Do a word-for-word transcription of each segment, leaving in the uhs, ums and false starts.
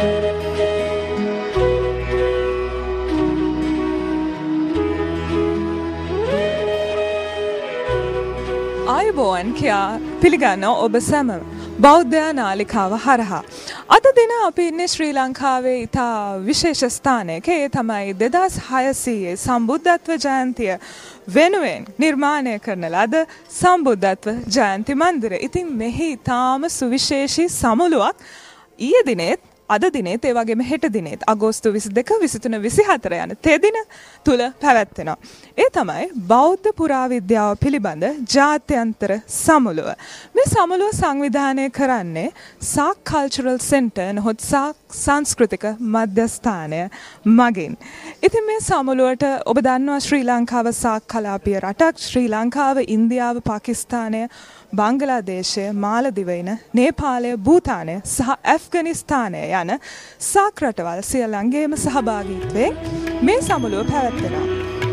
ආයුබෝවන් කියා පිළිගන්න ඔබ සැම බෞද්ධ නාලිකාව හරහා අද දින අපි ඉන්නේ ශ්‍රී ලංකාවේ ඉතා විශේෂ ස්ථානයක. ඒ තමයි දෙදාස් හයසීයේ සම්බුද්ධත්ව ජයන්තිය වෙනුවෙන් නිර්මාණය කරන ලද සම්බුද්ධත්ව ජයන්ති මන්දිරය. ඉතින් මෙහි ඉතාම සුවිශේෂී සමුළුවක් ඊයේ දිනෙත් අද දිනෙත් ඒ වගේම හෙට දිනෙත් අගෝස්තු විසිදෙක විසිතුන විසිහතර යන තෙදින තුල පැවැත්වෙනවා. ඒ තමයි බෞද්ධ පුරාවිද්‍යාව පිළිබඳ ජාත්‍යන්තර සමුළුව. මේ සමුළුව සංවිධානය කරන්නේ සාක් කල්චරල් සෙන්ටර් නොහොත් සාක් සංස්කෘතික මධ්‍යස්ථානය මගින්. ඉතින් මේ සමුළුවට ඔබ දන්නවා ශ්‍රී ලංකාව සාක් කලාපීය රටක්. ශ්‍රී ලංකාව, ඉන්දියාව, පාකිස්තානය, බංගලාදේශය, මාලදිවයින, නේපාලය, භූතානය සහ ඇෆ්ගනිස්තානය යන සාක් රටවල් සියල්ලන්ගේම සහභාගීත්වයෙන් මේ සමුළුව පැවැත්වෙනවා.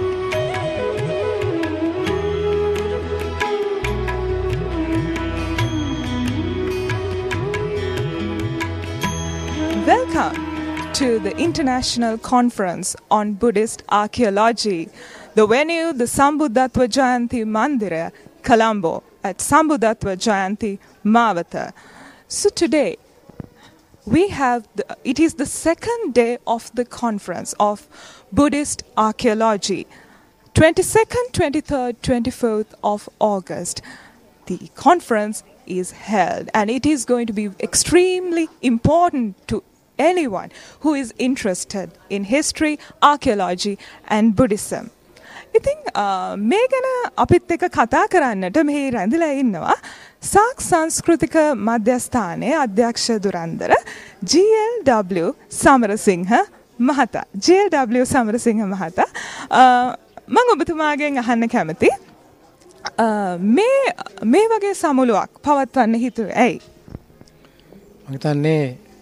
Welcome to the International Conference on Buddhist Archaeology. The venue, the Sambuddhatva Jayanti Mandira, Colombo, at Sambuddhatva Jayanti Mavata. So today, we have, the, it is the second day of the conference of Buddhist Archaeology, twenty-second, twenty-third, twenty-fourth of August. The conference is held and it is going to be extremely important to anyone who is interested in history, archaeology and Buddhism. ඉතින් මේ ගැන අපිත් එක්ක කතා කරන්නට මෙහි රැඳිලා ඉන්නවා සාක් සංස්කෘතික මධ්‍යස්ථානයේ අධ්‍යක්ෂ Durandara G L W Samarasinghe මහතා. ජී එල් ඩබ්ලිව් සමරසිංහ මහතා, මම ඔබතුමාගෙන් අහන්න කැමති මේ මේ වගේ සමුළුවක් පවත්වන්න හිතුවේ ඇයි? මම හිතන්නේ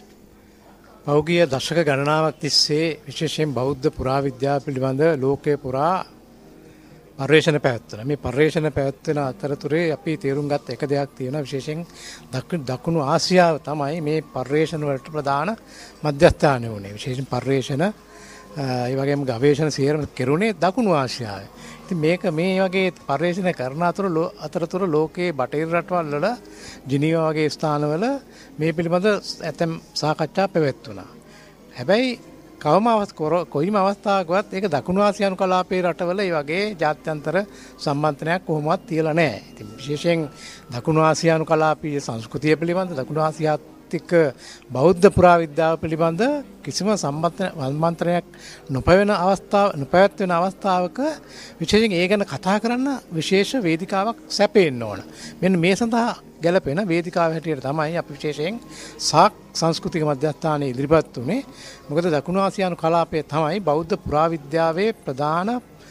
පෞගිය දශක ගණනාවක් තිස්සේ විශේෂයෙන් බෞද්ධ පුරාවිද්‍යාව පිළිබඳ ලෝකයේ පුරා පර්යේෂණ පැවැත්වෙන. මේ පර්යේෂණ පැවැත්වෙන අතරතුරේ අපි තේරුම් ගත්ත එක දෙයක් තියෙනවා. විශේෂයෙන් දකුණු ආසියාව තමයි මේ පර්යේෂණ වලට ප්‍රධාන මධ්‍යස්ථානය වුණේ. විශේෂයෙන් පර්යේෂණ ඒ වගේම ගවේෂණ සියරම කෙරුණේ දකුණු ආසියාවේ. ඉතින් මේක මේ වගේ පර්යේෂණ කරන අතර අතරතුර ලෝකයේ බටහිර රටවල් වල ජිනීවා වගේ ස්ථානවල මේ පිළිබඳ ඇතැම් සාකච්ඡා පැවැත්වුණා. හැබැයි කවම කොයිම අවස්ථාවකවත් ඒක දකුණු ආසියානු කලාපයේ රටවල ඒ වගේ ජාත්‍යන්තර සම්බන්ධනයක් කොහොමවත් තියලා නැහැ. ඉතින් විශේෂයෙන් දකුණු ආසියානු කලාපීය සංස්කෘතිය පිළිබඳ දකුණු ආසියාතික බෞද්ධ පුරාවිද්‍යාව පිළිබඳ කිසිම සම්බන්ධනයක් නොපැවෙන අවස්ථාව නොපැවැත්වෙන අවස්ථාවක විශේෂයෙන් ඒ ගැන කතා කරන්න විශේෂ වේදිකාවක් සැපෙන්න ඕන. මෙන්න මේ සඳහා ගැලපෙන වේදිකාව හැටියට තමයි අපි විශේෂයෙන් සාක් සංස්කෘතික මධ්‍යස්ථානයේ ඉදිරිපත් වුණේ. මොකද දකුණු ආසියානු කලාපයේ තමයි බෞද්ධ පුරාවිද්‍යාවේ ප්‍රධාන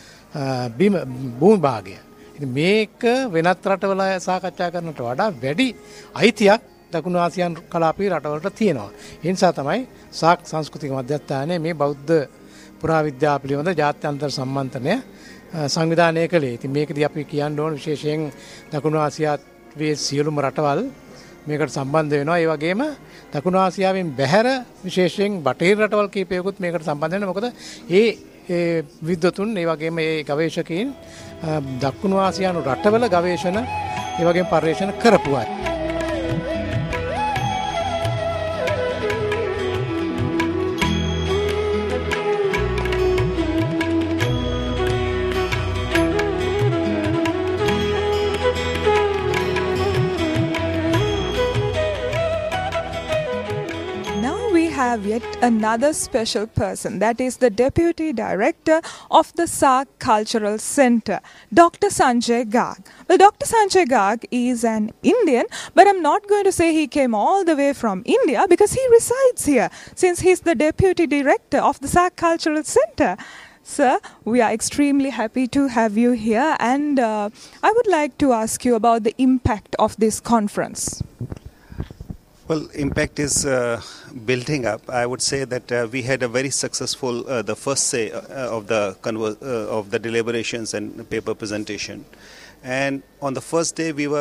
භූමිභාගය. ඉතින් මේක වෙනත් රටවල සාකච්ඡා කරනට වඩා වැඩි අයිතියක් දකුණු ආසියානු කලාපීය රටවලට තියෙනවා. ඒ නිසා තමයි සාක් සංස්කෘතික මධ්‍යස්ථානයේ මේ බෞද්ධ පුරාවිද්‍යාව පිළිබඳ ජාත්‍යන්තර සම්මන්ත්‍රණය සංවිධානය කළේ. ඉතින් මේකදී අපි කියන්න ඕන විශේෂයෙන් දකුණු ආසියාවේ සියලුම රටවල් මේකට සම්බන්ධ වෙනවා. ඒ වගේම දකුණු ආසියාවෙන් බැහැර විශේෂයෙන් බටහිර රටවල් කීපයකුත් මේකට සම්බන්ධ වෙනවා. මොකද ඒ ඒ විද්වතුන් ඒ වගේම ඒ ගවේෂකයින් දකුණු ආසියානු රටවල ගවේෂණ ඒ වගේම පර්යේෂණ කරපු අය. Have yet another special person, that is the Deputy Director of the Saak Cultural Center, Doctor Sanjay Garg. Well, Doctor Sanjay Garg is an Indian, but I'm not going to say he came all the way from India because he resides here since he's the Deputy Director of the Saak Cultural Center. Sir, we are extremely happy to have you here, and uh, I would like to ask you about the impact of this conference. Well, impact is uh, building up. I would say that uh, we had a very successful, uh, the first say uh, of the conver- uh, of the deliberations and paper presentation. And on the first day, we were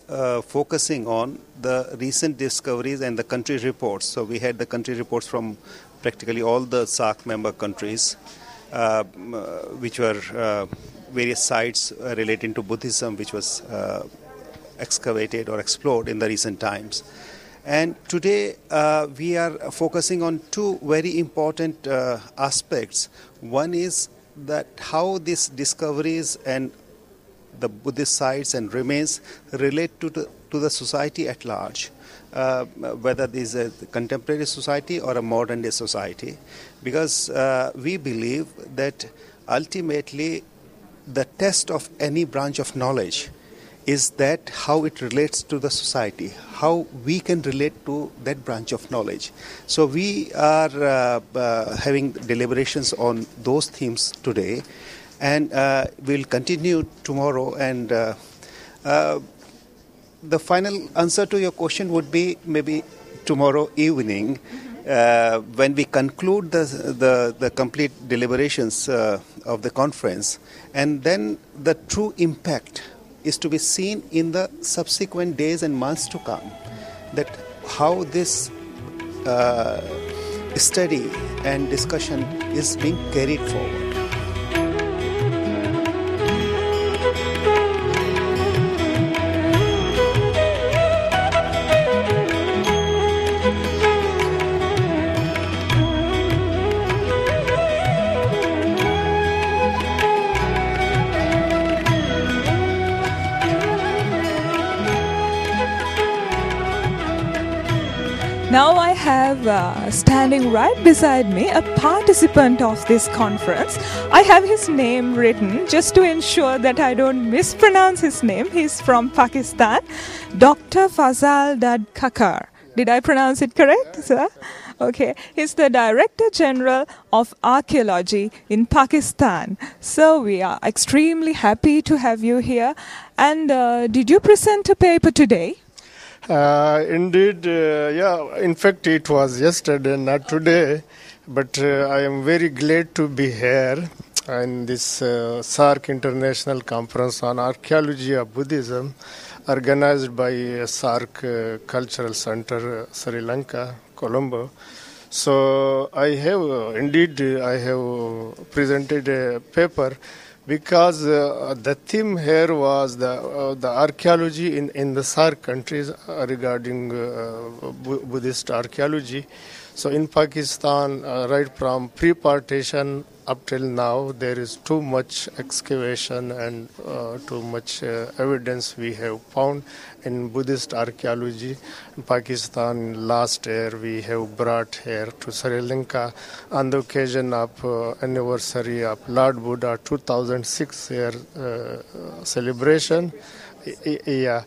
uh, focusing on the recent discoveries and the country reports. So we had the country reports from practically all the SAARC member countries, uh, which were uh, various sites uh, relating to Buddhism, which was uh, excavated or explored in the recent times. And today uh, we are focusing on two very important uh, aspects. One is that how these discoveries and the Buddhist sites and remains relate to the, to the society at large, uh, whether this is a contemporary society or a modern day society, because uh, we believe that ultimately the test of any branch of knowledge is that how it relates to the society, how we can relate to that branch of knowledge. So we are uh, uh, having deliberations on those themes today, and uh, we'll continue tomorrow. And uh, uh, the final answer to your question would be maybe tomorrow evening, uh, when we conclude the, the, the complete deliberations uh, of the conference, and then the true impact is to be seen in the subsequent days and months to come, that how this uh, study and discussion is being carried forward. Now I have uh, standing right beside me a participant of this conference. I have his name written just to ensure that I don't mispronounce his name. He's from Pakistan, Doctor Fazal Dad Kakar. Did I pronounce it correct, sir? Okay. He's the Director General of Archaeology in Pakistan. So we are extremely happy to have you here. And uh, did you present a paper today? Uh, indeed, uh, yeah, in fact it was yesterday, not today, but uh, I am very glad to be here in this uh, SAARC International Conference on Archaeology of Buddhism, organized by uh, SAARC uh, Cultural Center, uh, Sri Lanka, Colombo. So I have, uh, indeed, uh, I have presented a paper because uh, the theme here was the uh, the archaeology in, in the SAARC countries uh, regarding uh, Bu- Buddhist archaeology. So in Pakistan, uh, right from pre-partition up till now, there is too much excavation and uh, too much uh, evidence we have found in Buddhist archaeology. In Pakistan, last year we have brought here to Sri Lanka on the occasion of uh, anniversary of Lord Buddha two thousand six year uh, celebration. Yeah,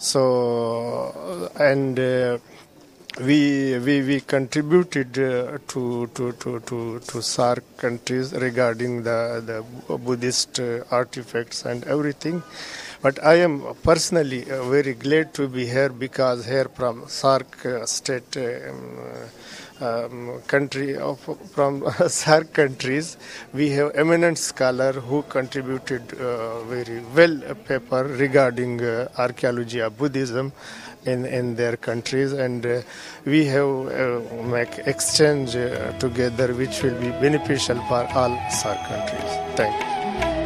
so and uh, we we we contributed uh, to, to to to to SAARC countries regarding the the Buddhist uh, artifacts and everything. But I am personally uh, very glad to be here because here from SAARC uh, state um, um, country of from SAARC countries we have eminent scholar who contributed uh, very well a paper regarding uh, archaeology of Buddhism in, in their countries, and uh, we have uh, make exchange uh, together which will be beneficial for all SAARC countries. Thank you.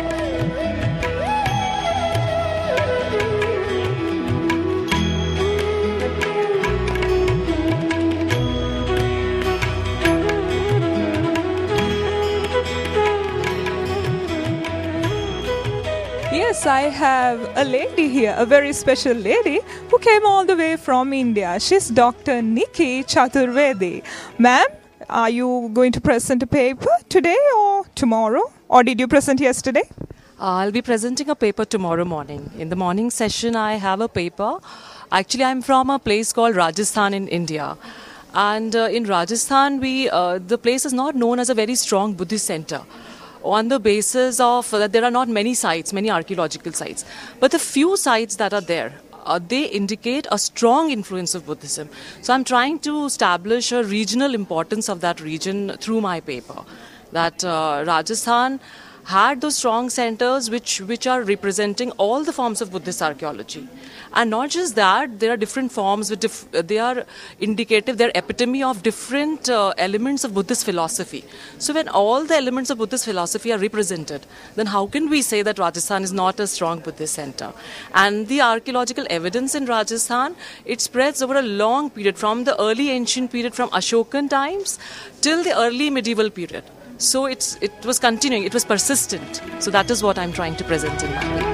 Yes, I have a lady here, a very special lady who came all the way from India. She's Doctor Nikki Chaturvedi. Ma'am, are you going to present a paper today or tomorrow? Or did you present yesterday? I'll be presenting a paper tomorrow morning. In the morning session, I have a paper. Actually, I'm from a place called Rajasthan in India. And uh, in Rajasthan, we uh, the place is not known as a very strong Buddhist center, on the basis of that uh, there are not many sites, many archaeological sites. But the few sites that are there, uh, they indicate a strong influence of Buddhism. So I'm trying to establish a regional importance of that region through my paper. That uh, Rajasthan had those strong centers which, which are representing all the forms of Buddhist archaeology. And not just that, there are different forms, with diff- they are indicative, they're epitome of different uh, elements of Buddhist philosophy. So when all the elements of Buddhist philosophy are represented, then how can we say that Rajasthan is not a strong Buddhist center? And the archaeological evidence in Rajasthan, it spreads over a long period, from the early ancient period, from Ashokan times, till the early medieval period. So it's, it was continuing, it was persistent. So that is what I'm trying to present in my paper.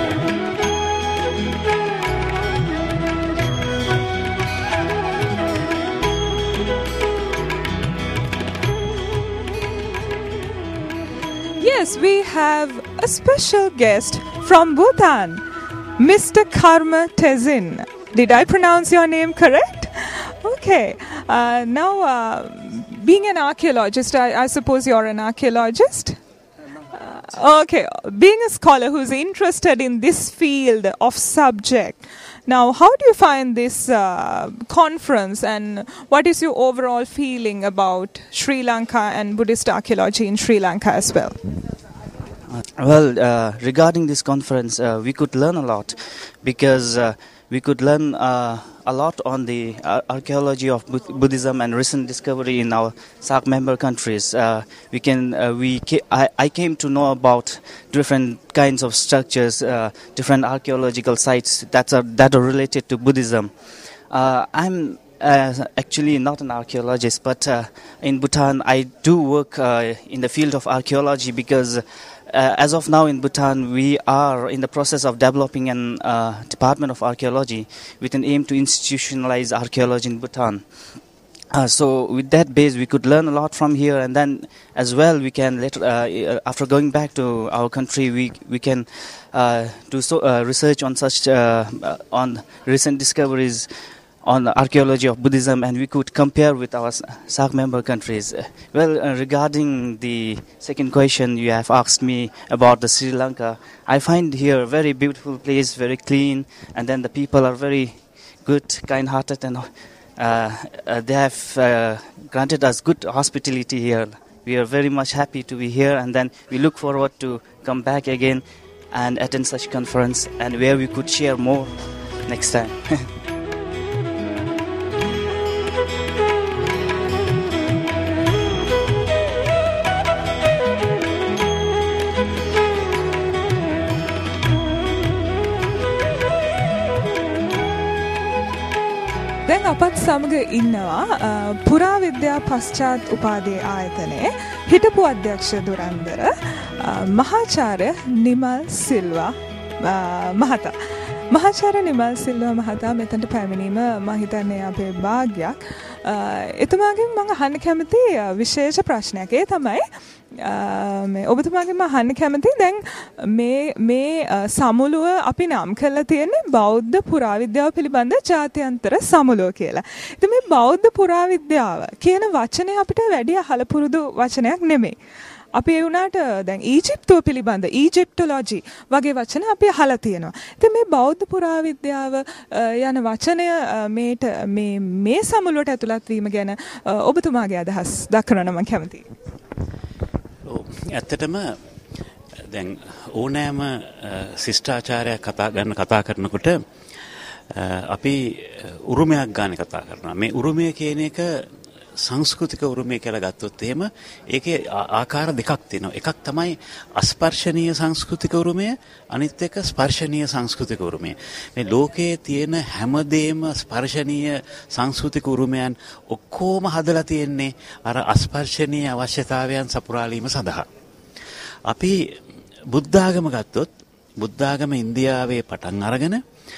Yes, we have a special guest from Bhutan, Mister Karma Tezin. Did I pronounce your name correct? Okay. Uh, now, uh, being an archaeologist, I, I suppose you're an archaeologist? Uh, okay. Being a scholar who's interested in this field of subject, now, how do you find this uh, conference, and what is your overall feeling about Sri Lanka and Buddhist archaeology in Sri Lanka as well? Uh, well, uh, regarding this conference, uh, we could learn a lot, because uh, we could learn uh, a lot on the uh, archaeology of Bu- Buddhism and recent discovery in our S A A C member countries. Uh, we can, uh, we ca- I, I came to know about different kinds of structures, uh, different archaeological sites that are that are related to Buddhism. Uh, I'm uh, actually not an archaeologist, but uh, in Bhutan I do work uh, in the field of archaeology, because Uh, as of now in Bhutan, we are in the process of developing an uh, department of archaeology with an aim to institutionalize archaeology in Bhutan. Uh, so with that base, we could learn a lot from here, and then as well we can later, uh, after going back to our country, we we can uh, do so, uh, research on such uh, uh, on recent discoveries on the archaeology of Buddhism, and we could compare with our S A A C member countries. Well, uh, regarding the second question you have asked me about the Sri Lanka, I find here a very beautiful place, very clean, and then the people are very good, kind-hearted, and uh, uh, they have uh, granted us good hospitality here. We are very much happy to be here, and then we look forward to come back again and attend such conference, and where we could share more next time. දැන් අපත් සමග ඉන්නවා පුරාවිද්‍යා පශ්චාත් උපාධි ආයතනයේ හිටපු අධ්‍යක්ෂ දුරන්දර මහාචාර්ය නිමල් සිල්වා මහතා. මහාචාර්ය නිමල් සිල්වා මහතා මෙතනට පැමිණීම මම හිතන්නේ අපේ භාග්‍යයක්. එතුමාගෙන් මම අහන්න කැමති විශේෂ ප්‍රශ්නයක්. ඒ තමයි මේ ඔබතුමාගෙන් මම අහන්න කැමති දැන් මේ මේ සමුළුව අපි නම් කරලා තියෙන්නේ බෞද්ධ පුරාවිද්‍යාව පිළිබඳ ජාත්‍යන්තර සමුළුව කියලා. ඉතින් මේ බෞද්ධ පුරාවිද්‍යාව කියන වචනේ අපිට වැඩි අහල පුරුදු වචනයක් නෙමෙයි. අපි ඒ වුණාට දැන් ඊජිප්තුව පිළිබඳ ඊජිප්ටොලොජි වගේ වචන අපි අහලා තියෙනවා. ඉතින් මේ බෞද්ධ පුරාවිද්‍යාව යන වචනය මේට මේ මේ සමුළුවට ඇතුළත් වීම ගැන ඔබතුමාගේ අදහස් දක්වන්න මම කැමතියි. ඇත්තටම දැන් ඕනෑම ශිෂ්ටාචාරයක් කතා ගන්න කතා කරනකොට අපි උරුමයක් ගන්න කතා කරනවා. මේ උරුමය කියන එක සංස්කෘතික උරුමය කියලා ගත්තොත් එහෙම ඒකේ ආකාර දෙකක් තියෙනවා. එකක් තමයි අස්පර්ශනීය සංස්කෘතික උරුමය, අනිත් එක ස්පර්ශනීය සංස්කෘතික උරුමය. මේ ලෝකයේ තියෙන හැමදේම ස්පර්ශනීය සංස්කෘතික උරුමයන් ඔක්කොම හදලා තියෙන්නේ අර අස්පර්ශනීය අවශ්‍යතාවයන් සපුරාලීම සඳහා. අපි බුද්ධ ආගම ගත්තොත් බුද්ධ ආගම ඉන්දියාවේ පටන් අරගෙන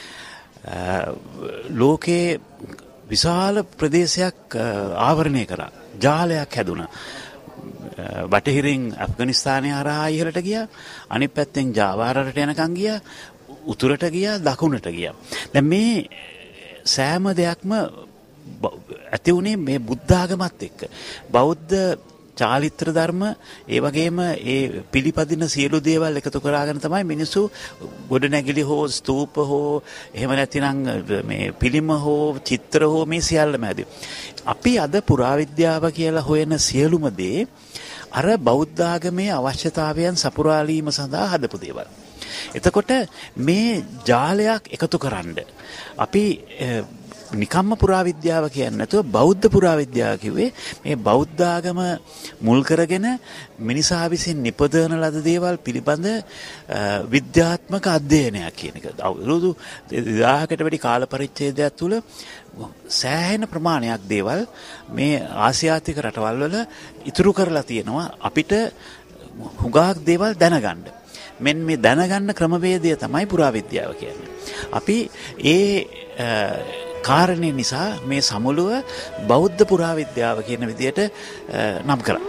ලෝකේ විශාල ප්‍රදේශයක් ආවරණය කරා. ජාලයක් හැදුණා. බටහිරින් ඇෆ්ගනිස්තානය හරහා ඉහළට ගියා. අනිත් පැත්තෙන් ජාවා රටට යනකම් ගියා. උතුරට ගියා, දකුණට ගියා. දැන් මේ සෑම දෙයක්ම ඇති උනේ මේ බුද්ධ ආගමත් එක්ක. බෞද්ධ චාරිත්‍ර ධර්ම ඒ වගේම ඒ පිළිපදින සියලු දේවල් එකතු කරගෙන තමයි මිනිස්සු ගොඩනැගිලි හෝ ස්තූප හෝ එහෙම නැතිනම් මේ පිළිම හෝ චිත්‍ර හෝ මේ සියල්ලම හැදුවේ. අපි අද පුරාවිද්‍යාව කියලා හොයන සියලුම දේ අර බෞද්ධ ආගමේ අවශ්‍යතාවයන් සපුරාලීම සඳහා හදපු දේවල්. එතකොට මේ ජාලයක් එකතු කරන්න අපි නිකම්ම පුරාවිද්‍යාව කියන්නේ නැතුව බෞද්ධ පුරාවිද්‍යාව කිව්වේ මේ බෞද්ධ ආගම මුල් කරගෙන මිනිසා විසින් නිපදවන ලද දේවල් පිළිබඳ විද්‍යාත්මක අධ්‍යයනයක් කියන එක. අවුරුදු දෙදාහකට වැඩි කාල පරිච්ඡේදයක් තුළ සෑහෙන ප්‍රමාණයක් දේවල් මේ ආසියාතික රටවල් වල ඉතුරු කරලා තියෙනවා අපිට හුඟක් දේවල් දැනගන්න. මෙන්න මේ දැනගන්න ක්‍රමවේදය තමයි පුරාවිද්‍යාව කියන්නේ. අපි ඒ කාරණේ නිසා මේ සමුළුව බෞද්ධ පුරාවිද්‍යාව කියන විදිහට නම් කරා.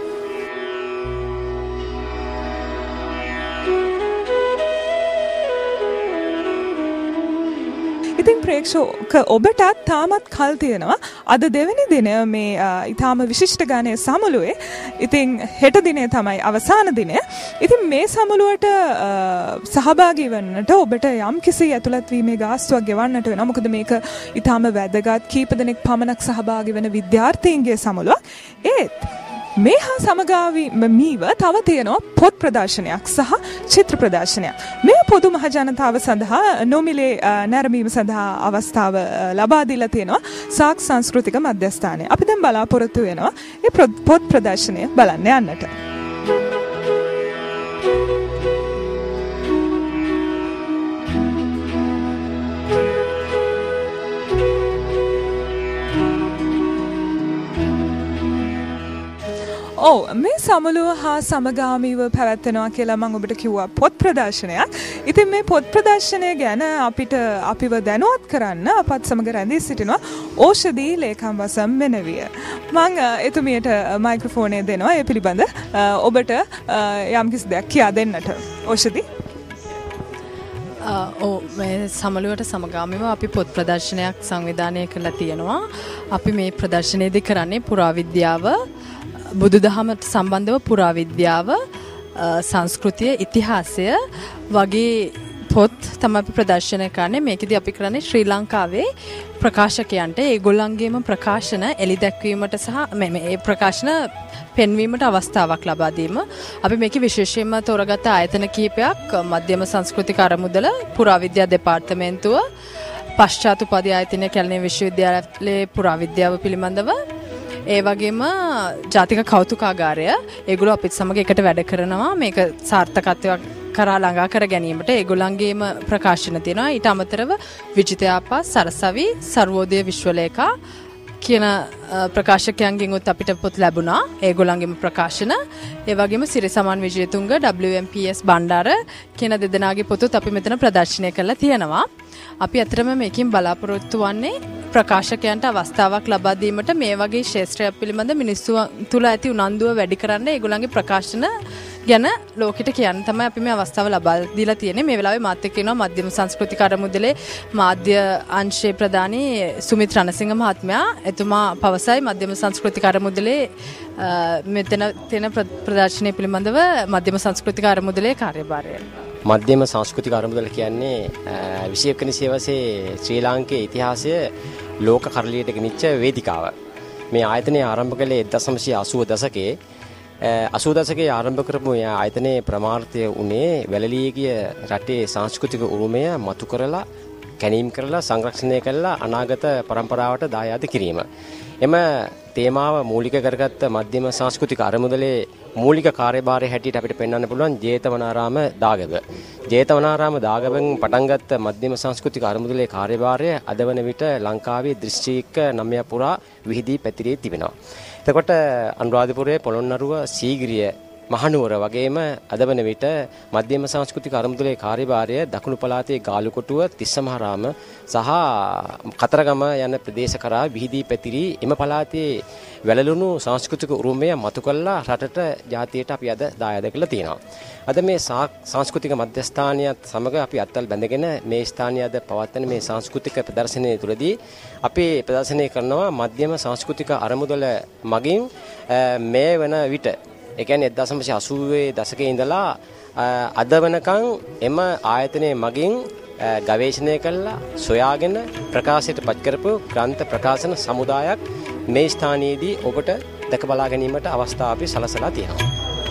ඉතින් ප්‍රේක්ෂක ඔබටත් තාමත් කල් තියෙනවා අද දෙවෙනි දිනය මේ ඊටාම විශිෂ්ට ගානේ සමුළුවේ. ඉතින් හෙට දිනේ තමයි අවසාන දිනය. ඉතින් මේ සමුළුවට සහභාගී වෙන්නට ඔබට යම් කිසි ඇතුළත් වීමේ ගාස්තුවක් ගෙවන්නට වෙනවා. මොකද මේක ඊටාම වැදගත් කීප දෙනෙක් පමණක් සහභාගී වෙන විද්‍යාර්ථීන්ගේ සමුළුවක්. ඒත් මේ හා සමගාමීව තව තියෙනවා පොත් ප්‍රදර්ශනයක් සහ චිත්‍ර ප්‍රදර්ශනයක්. මේ පොදු මහ ජනතාව සඳහා නොමිලේ නැරඹීම සඳහා අවස්ථාව ලබා දීලා තියෙනවා සාක් සංස්කෘතික මධ්‍යස්ථානය. අපි දැන් බලාපොරොත්තු වෙනවා මේ පොත් ප්‍රදර්ශනය බලන්න යන්නට. ඔව් මේ සමුළුව හා සමගාමීව පැවැත්වෙනවා කියලා මම ඔබට කිව්වා පොත් ප්‍රදර්ශනයක්. ඉතින් මේ පොත් ප්‍රදර්ශනය ගැන අපිට අපිව දැනුවත් කරන්න අපත් සමග රැඳී සිටිනවා ඕෂධී ලේකම් වසම් මෙනවිය. මම එතුමියට මයික්‍රොෆෝනය දෙනවා ඒ පිළිබඳ ඔබට යම්කිසි දෙයක් කියා දෙන්නට. ඕෂධී ඔව් මේ සමුළුවට සමගාමීව අපි පොත් ප්‍රදර්ශනයක් සංවිධානය කරලා තියෙනවා. අපි මේ ප්‍රදර්ශනයේදී කරන්නේ පුරාවිද්‍යාව, බුදුදහමට සම්බන්ධව පුරාවිද්‍යාව, සංස්කෘතිය, ඉතිහාසය වගේ පොත් තමයි අපි ප්‍රදර්ශනය කරන්නේ. මේකෙදි අපි කරන්නේ ශ්‍රී ලංකාවේ ප්‍රකාශකයන්ට ඒගොල්ලන්ගේම ප්‍රකාශන එලි දැක්වීමට සහ මේ ප්‍රකාශන පෙන්වීමට අවස්ථාවක් ලබා දීම. අපි මේකේ විශේෂයෙන්ම තෝරාගත්ත ආයතන කිහිපයක් මධ්‍යම සංස්කෘතික අරමුදල, පුරාවිද්‍යා දෙපාර්තමේන්තුව, පශ්චාත් උපාධි ආයතනය කැලණිය විශ්වවිද්‍යාලයේ පුරාවිද්‍යාව පිළිබඳව, ඒ වගේම ජාතික කෞතුකාගාරය ඒගොල්ලෝ අපිත් සමග එකට වැඩ කරනවා. මේක සාර්ථකත්වයක් කරා ළඟා කර ගැනීමට ඒගොල්ලන්ගේම ප්‍රකාශන තියෙනවා. ඊට අමතරව විජිතයාපා, සරසවි, සර්වෝදය විශ්වලේඛා කියන ප්‍රකාශකයන්ගෙන් උත් අපිට පොත් ලැබුණා. ඒගොල්ලන්ගේම ප්‍රකාශන. ඒ වගේම Sirisaman Wijethunga, W M P S Bandara කියන දෙදෙනාගේ පොතුත් අපි මෙතන ප්‍රදර්ශනය කරලා තියෙනවා. අපි අතරම මේකෙන් බලාපොරොත්තු වන්නේ ප්‍රකාශකයන්ට අවස්ථාවක් ලබා දීමට මේ වගේ ශාස්ත්‍රය පිළිබඳ මිනිස්සු තුල ඇති උනන්දුව වැඩි කරන්න ඒගොල්ලන්ගේ ප්‍රකාශන ගැන ලෝකෙට කියන්න තමයි අපි මේ අවස්ථාව ලබා දීලා තියෙන්නේ. මේ වෙලාවේ මාත් එක්ක ඉන්නවා මධ්‍යම සංස්කෘතික අරමුදලේ මාධ්‍ය අංශයේ ප්‍රධානී සුමිත් රණසිංහ මහත්මයා. එතුමා පවසයි මධ්‍යම සංස්කෘතික අරමුදලේ මෙතන තියෙන ප්‍රදර්ශනය පිළිබඳව මධ්‍යම සංස්කෘතික අරමුදලේ කාර්යභාරය. මධ්‍යම සංස්කෘතික අරමුදල කියන්නේ විශේෂ වෙන සියවසේ ශ්‍රී ලාංකේය ඉතිහාසය ලෝක කරලියට ගෙනිච්ච වේදිකාව. මේ ආයතනය ආරම්භ කළේ එක්දහස් නවසිය අසූ දශකයේ අසූ දශකයේ ආරම්භ කරපු මේ ආයතනයේ ප්‍රමාර්ථය උනේ වැළලී ගිය රටේ සංස්කෘතික උරුමය මතු කරලා, කැණීම් කරලා, සංරක්ෂණය කරලා අනාගත පරම්පරාවට දායාද කිරීම. එම තේමාව මූලික කරගත්ත මධ්‍යම සංස්කෘතික අරමුදලේ මූලික කාර්යභාරය හැටියට අපිට පෙන්වන්න පුළුවන් ජේතවනාරාම දාගැබ. ජේතවනාරාම දාගැබෙන් පටන් ගත්ත මධ්‍යම සංස්කෘතික අරමුදලේ කාර්යභාරය අද වන විට ලංකාවේ දිස්ත්‍රික්ක නවය පුරා විහිදී පැතිරී තිබෙනවා. එතකොට අනුරාධපුරයේ පොළොන්නරුව, සීගිරිය, මහනුවර වගේම අද වන විට මධ්‍යම සංස්කෘතික අරමුදලේ කාර්යභාරය දකුණු පළාතේ ගාලුකොටුව, තිස්සමහාරාම සහ කතරගම යන ප්‍රදේශ කරා විහිදී පැතිරී එම පළාතේ වැළලුණු සංස්කෘතික උරුමය මතු කළා රටට, ජාතියට අපි අද දායාද කරලා තියෙනවා. අද මේ සංස්කෘතික මධ්‍යස්ථානයත් සමග අපි අත්වල බැඳගෙන මේ ස්ථානයේ අද පවත්වන මේ සංස්කෘතික ප්‍රදර්ශනය තුළදී අපි ප්‍රදර්ශනය කරනවා මධ්‍යම සංස්කෘතික අරමුදල මගින් මේ වන විට ඒ කියන්නේ එක්දහස් නවසිය අසූවේ දශකයේ ඉඳලා අද වෙනකන් එම ආයතනයේ මගින් ගවේෂණය කළා, සොයාගෙන ප්‍රකාශයට පත් කරපු ග්‍රන්ථ ප්‍රකාශන සමුදායක් මේ ස්ථානයේදී ඔබට දැක බලා ගැනීමට අවස්ථාව අපි සලසලා තියෙනවා.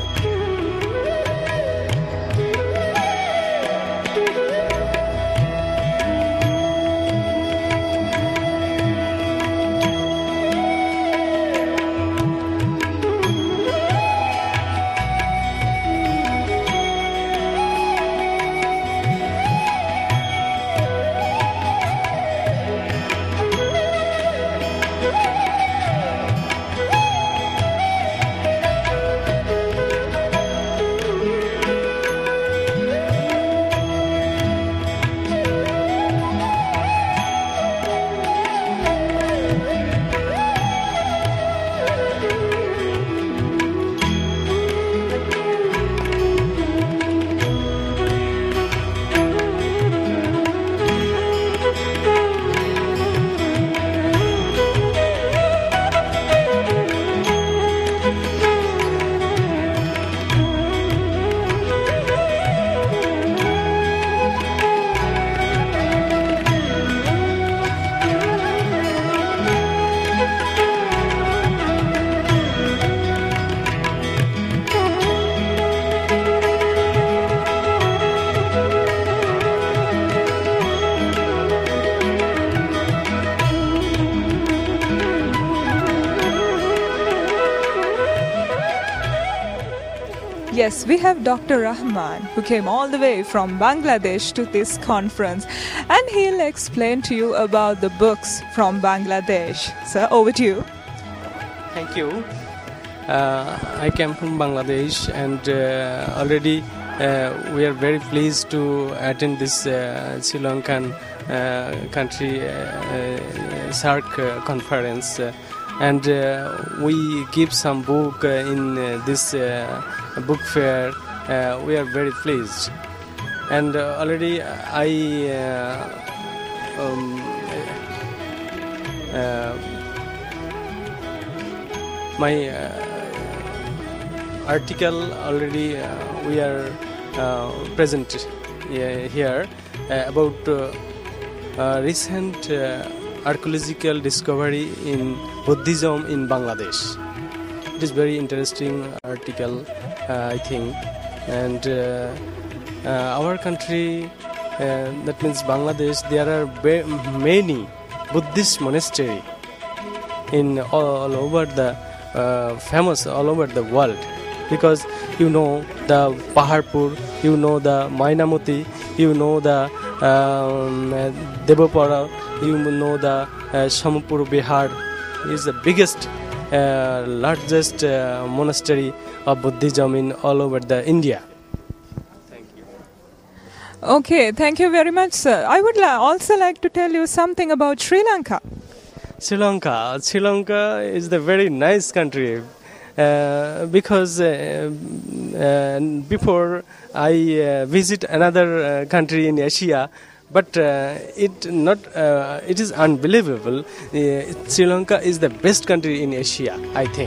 Yes, we have Doctor Rahman, who came all the way from Bangladesh to this conference, and he'll explain to you about the books from Bangladesh. Sir, over to you. Thank you. Uh, I came from Bangladesh, and uh, already uh, we are very pleased to attend this uh, Sri Lankan uh, country uh, uh, S A R C uh, conference. Uh, and uh, we give some book uh, in uh, this uh, book fair. Uh, we are very pleased, and uh, already I uh, um, uh, my uh, article already uh, we are uh, present uh, here uh, about uh, uh, recent uh, archaeological discovery in Buddhism in Bangladesh. It is very interesting article, uh, I think, and uh, uh, our country, uh, that means Bangladesh, there are be- many Buddhist monasteries in all, all over the uh, famous all over the world, because you know the Paharpur, you know the Mainamoti, you know the um, Devapara, you know the uh, Shamapur Bihar is the biggest, uh, largest uh, monastery of Buddhism in all over the India. Thank you. Okay, thank you very much, sir. I would la- also like to tell you something about Sri Lanka. Sri Lanka. Sri Lanka is the very nice country uh, because uh, uh, before I uh, visit another uh, country in Asia. But uh, it not uh, it is unbelievable. Uh, Sri Lanka is the best country in Asia, I think.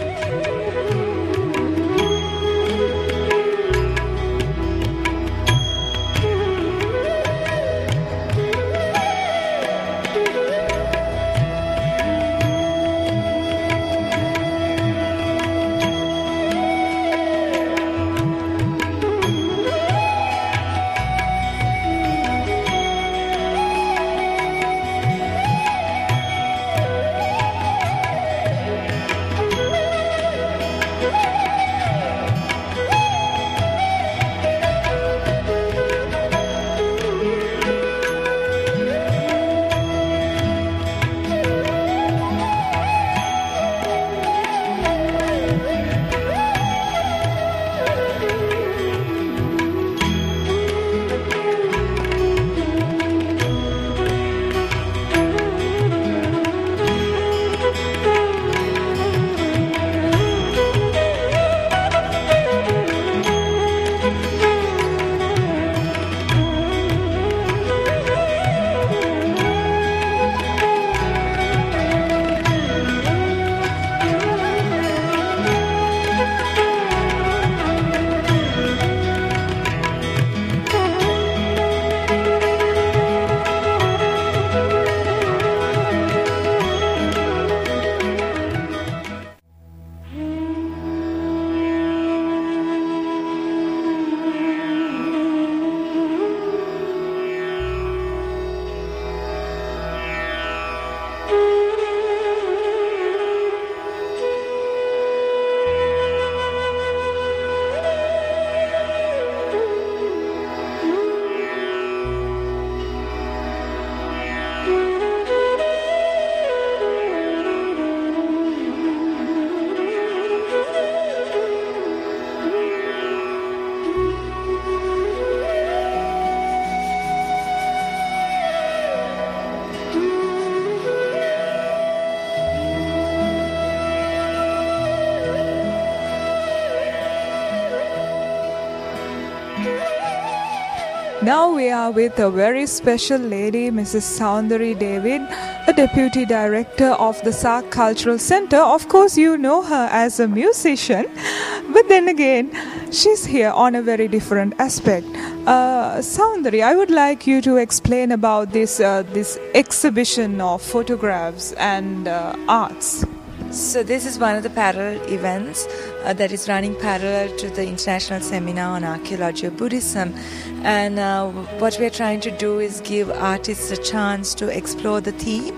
Now we are with a very special lady, Missus Soundari David, a Deputy Director of the S A R C Cultural Center. Of course, you know her as a musician, but then again, she's here on a very different aspect. Uh, Soundari, I would like you to explain about this uh, this exhibition of photographs and uh, arts. So this is one of the parallel events uh, that is running parallel to the International Seminar on Archaeology of Buddhism. And uh, what we are trying to do is give artists a chance to explore the theme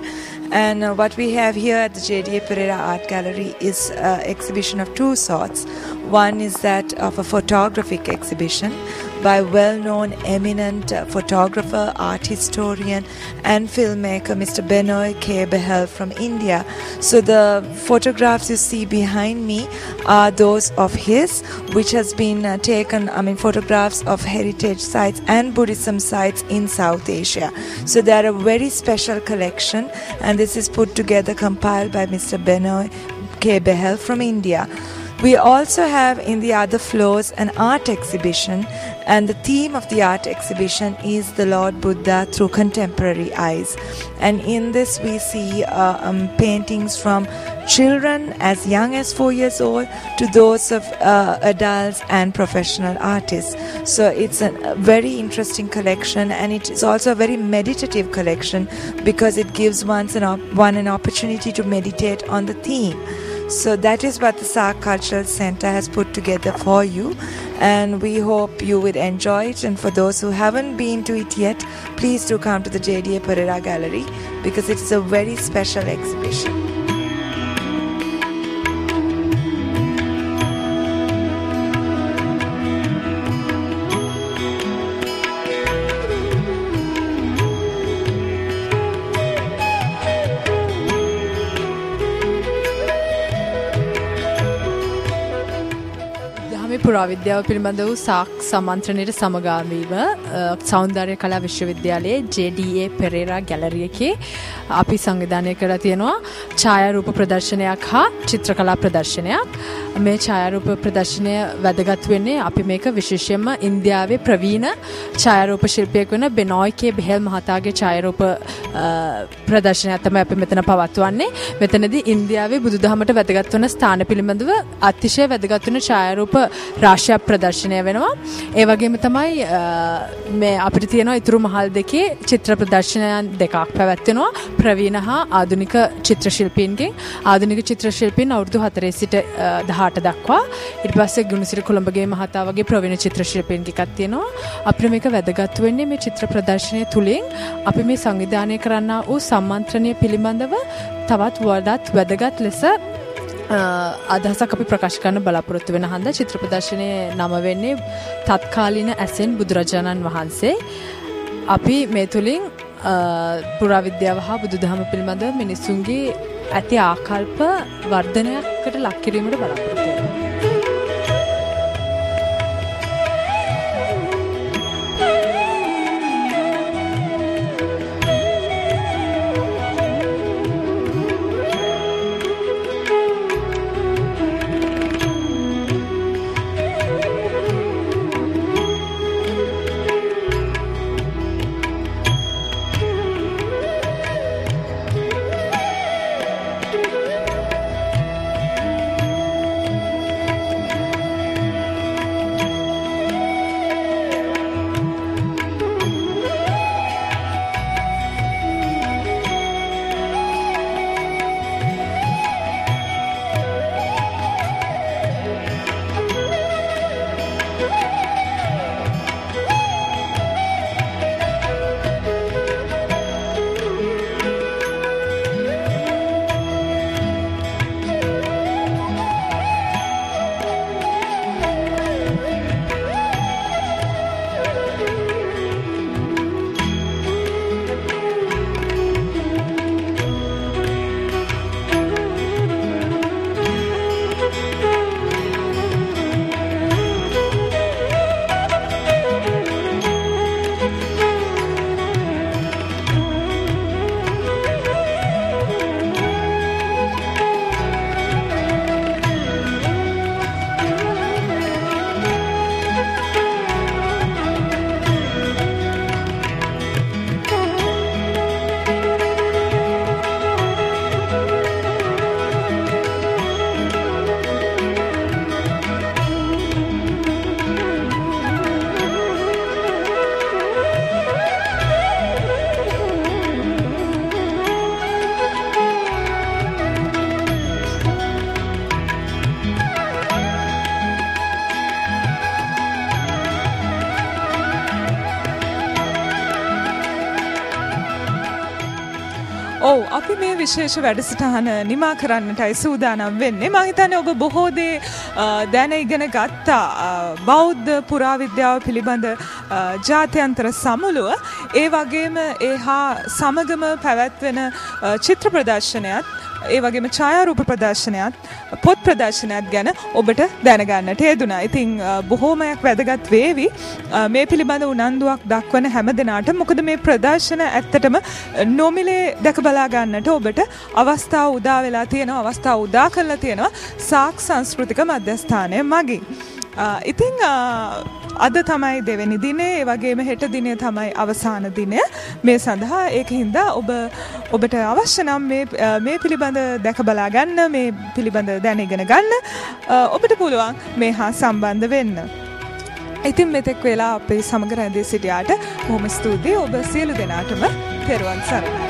And uh, what we have here at the J D A Pereira Art Gallery is an exhibition of two sorts. One is that of a photographic exhibition by well-known eminent uh, photographer, art historian and filmmaker Mister Benoy K. Behel from India. So the photographs you see behind me are those of his, which has been uh, taken, I mean photographs of heritage sites and Buddhism sites in South Asia. So they are a very special collection, and this is put together, compiled by Mister Benoy K. Behel from India. We also have in the other floors an art exhibition, and the theme of the art exhibition is the Lord Buddha through contemporary eyes. And in this we see uh, um, paintings from children as young as four years old to those of uh, adults and professional artists. So it's a very interesting collection, and it is also a very meditative collection because it gives one's an op- one an opportunity to meditate on the theme. So that is what the Sark Cultural Center has put together for you, and we hope you would enjoy it. And for those who haven't been to it yet, please do come to the J D A Pereira Gallery because it's a very special exhibition. පුරාවිද්‍යාව පිළිබඳ වූ සාක් සමන්ත්‍රණයට සමගාමීව සෞන්දර්ය කලා විශ්වවිද්‍යාලයේ J D A Perera gallery එකේ අපි සංවිධානය කරලා තියෙනවා ඡායාරූප ප්‍රදර්ශනයක් හා චිත්‍රකලා ප්‍රදර්ශනයක්. මේ ඡායාරූප ප්‍රදර්ශනය වැදගත් වෙන්නේ අපි මේක විශේෂයෙන්ම ඉන්දියාවේ ප්‍රවීණ ඡායාරූප ශිල්පියෙක් වෙන බෙනෝයි කේ බෙහෙල් මහතාගේ ඡායාරූප ප්‍රදර්ශනයක් තමයි අපි මෙතන පවත්වන්නේ. මෙතනදී ඉන්දියාවේ බුදුදහමට වැදගත් වන ස්ථාන පිළිබඳව අතිශය වැදගත් වෙන ඡායාරූප රාශියක් ප්‍රදර්ශනය වෙනවා. ඒ වගේම තමයි මේ අපිට තියෙනවා ඉතුරු මහල් දෙකේ චිත්‍ර ප්‍රදර්ශනයන් දෙකක් පැවැත්වෙනවා ප්‍රවීණ හා ආධුනික චිත්‍ර ශිල්පීන්ගෙන්. ආධුනික චිත්‍ර ශිල්පීන් අවුරුදු හතරේ සිට දහඅට දක්වා. ඊට පස්සේ ගුණසිරි කොළඹගේ මහතා වගේ ප්‍රවීණ චිත්‍ර ශිල්පීන් ටිකක් තියෙනවා. අපිට මේක වැදගත් වෙන්නේ මේ චිත්‍ර ප්‍රදර්ශනය තුලින් අපි මේ සංවිධානය කරන්නා වූ සම්මන්ත්‍රණය පිළිබඳව තවත් වඩාත් වැදගත් ලෙස අදහසක් අපි ප්‍රකාශ කරන්න බලාපොරොත්තු වෙන හන්ද චිත්‍ර ප්‍රදර්ශනයේ නම වෙන්නේ තත්කාලීන ඇසෙන් බුදුරජාණන් වහන්සේ. අපි මේ තුලින් පුරාවිද්‍යාව හා බුදුදහම පිළිබඳව මිනිසුන්ගේ ඇති ආකල්ප වර්ධනයකට ලක් කිරීමට බලාපොරොත්තු වෙනවා. ඔව් අපි මේ විශේෂ වැඩසටහන නිමා කරන්නටයි සූදානම් වෙන්නේ. මම හිතන්නේ ඔබ බොහෝ දේ දැන ඉගෙන ගත්තා බෞද්ධ පුරාවිද්‍යාව පිළිබඳ ජාත්‍යන්තර සමුළුව. ඒ වගේම ඒ හා සමගම පැවැත්වෙන චිත්‍ර ප්‍රදර්ශනයත් ඒ වගේම ඡායාරූප ප්‍රදර්ශනයත් පොත් ප්‍රදර්ශනයත් ගැන ඔබට දැනගන්නට යෙදුණා. ඉතින් බොහෝමයක් වැදගත් වේවි මේ පිළිබඳ උනන්දුවක් දක්වන හැම දෙනාට. මොකද මේ ප්‍රදර්ශන ඇත්තටම නොමිලේ දැක බලා ගන්නට ඔබට අවස්ථාව උදා වෙලා තියෙනවා, අවස්ථාව උදා කරලා තියෙනවා සාක් සංස්කෘතික මධ්‍යස්ථානය මගින්. ඉතින් අද තමයි දෙවෙනි දිනේ, ඒ වගේම හෙට දිනේ තමයි අවසාන දිනය මේ සඳහා. ඒකින්ද ඔබ ඔබට අවශ්‍ය නම් මේ මේ පිළිබඳ දැක බලා ගන්න, මේ පිළිබඳ දැන ඉගෙන ගන්න ඔබට පුළුවන් මේ හා සම්බන්ධ වෙන්න. ඉතින් මෙතෙක් වෙලා අපේ සමග රැඳී සිටියාට බොහොම ස්තුතියි. ඔබ සියලු දෙනාටම තෙරුවන් සරණයි.